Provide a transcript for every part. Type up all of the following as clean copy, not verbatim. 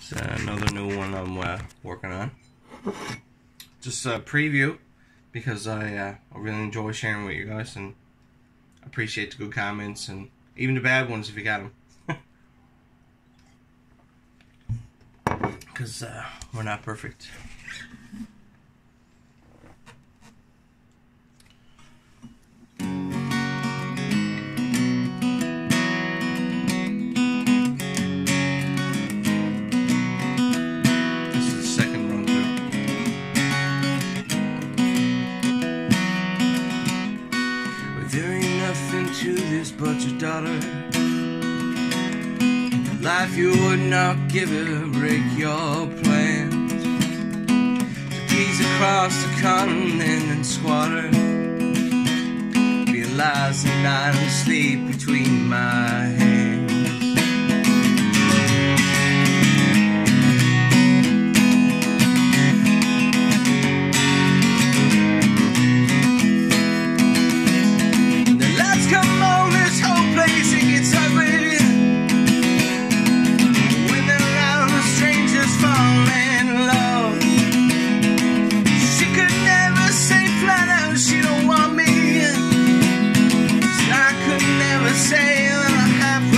It's another new one I'm working on. Just a preview because I really enjoy sharing with you guys and appreciate the good comments and even the bad ones if you got them. Because we're not perfect. To this but your daughter, life you would not give her, break your plans, to gaze across the continent and squatter, realize the night and sleep between my hands. Say that I have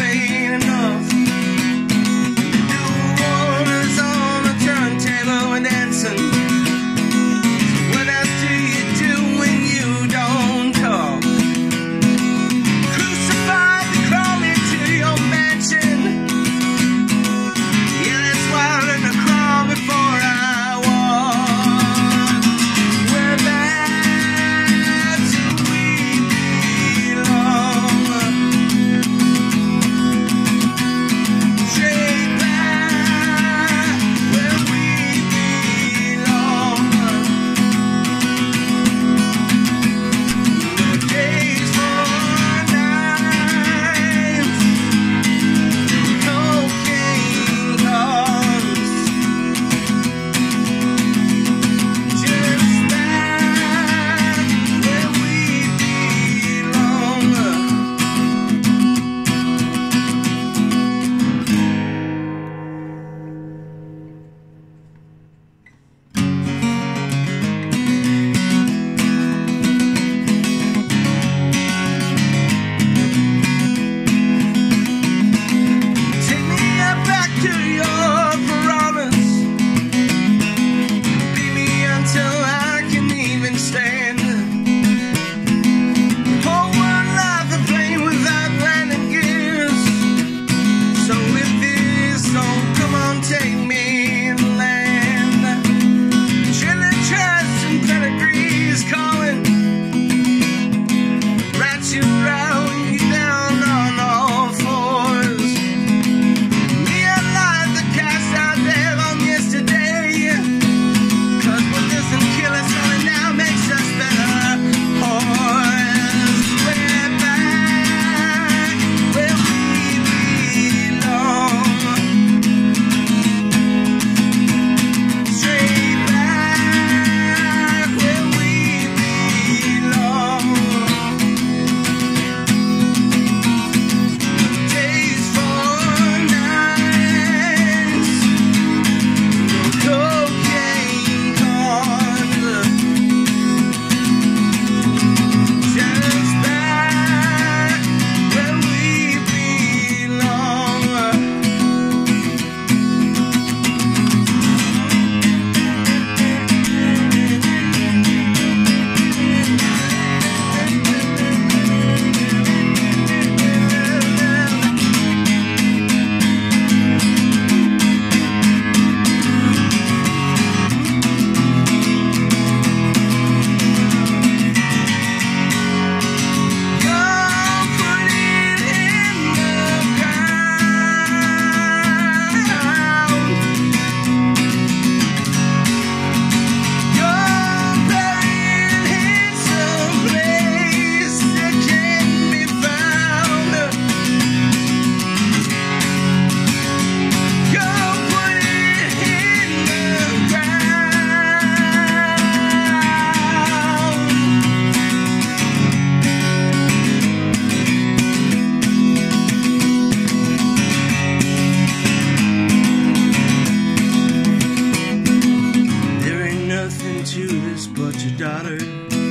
water.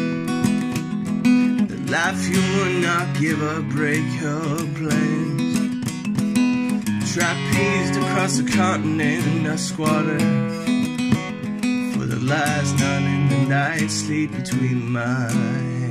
The life you will not give up, break your plans. Trapezed across the continent, a squatter. For the last night in the night, sleep between my hands.